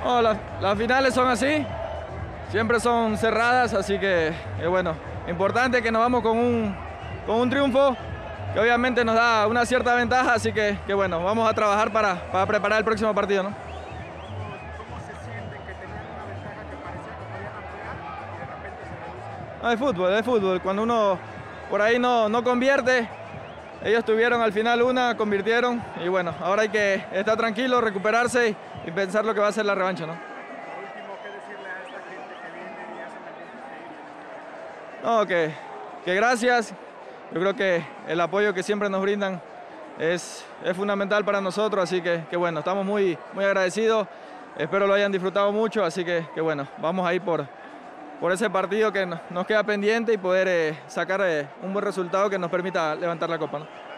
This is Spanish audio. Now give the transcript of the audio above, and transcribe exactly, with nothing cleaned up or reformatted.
No, las, las finales son así, siempre son cerradas, así que eh, bueno, importante que nos vamos con un, con un triunfo que obviamente nos da una cierta ventaja, así que, que bueno, vamos a trabajar para, para preparar el próximo partido, ¿no? ¿Cómo se sienten que tenían una ventaja que parecía que podían ampliar y de repente se reduce? No, es fútbol, es fútbol, cuando uno por ahí no, no convierte, ellos tuvieron al final una, convirtieron y bueno, ahora hay que estar tranquilo, recuperarse y, y pensar lo que va a ser la revancha, ¿no? Por último, ¿qué decirle a esta gente que viene y hacen el increíble? No, que, que gracias. Yo creo que el apoyo que siempre nos brindan es, es fundamental para nosotros, así que, que bueno, estamos muy, muy agradecidos. Espero lo hayan disfrutado mucho, así que, que bueno, vamos a ir por, por ese partido que nos, nos queda pendiente y poder eh, sacar eh, un buen resultado que nos permita levantar la copa, ¿no?